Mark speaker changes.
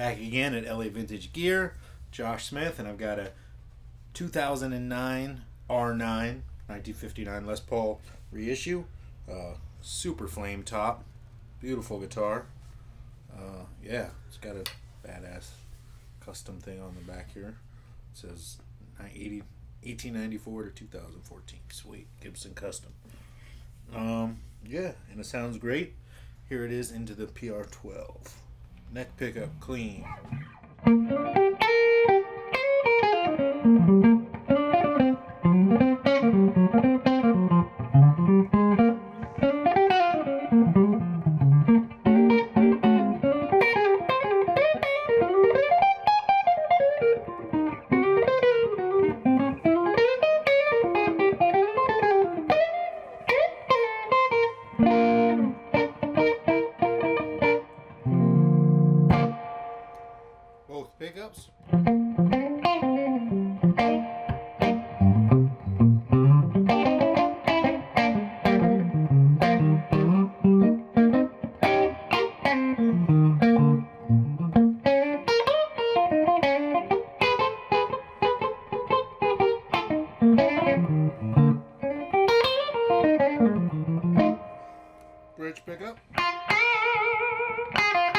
Speaker 1: Back again at LA Vintage Gear, Josh Smith, and I've got a 2009 R9 1959 Les Paul reissue. Super flame top, beautiful guitar. Yeah, it's got a badass custom thing on the back here. It says 1894 to 2014. Sweet, Gibson custom. Yeah, and it sounds great. Here it is into the PR12. Neck pickup clean. Both pickups. Bridge pickup.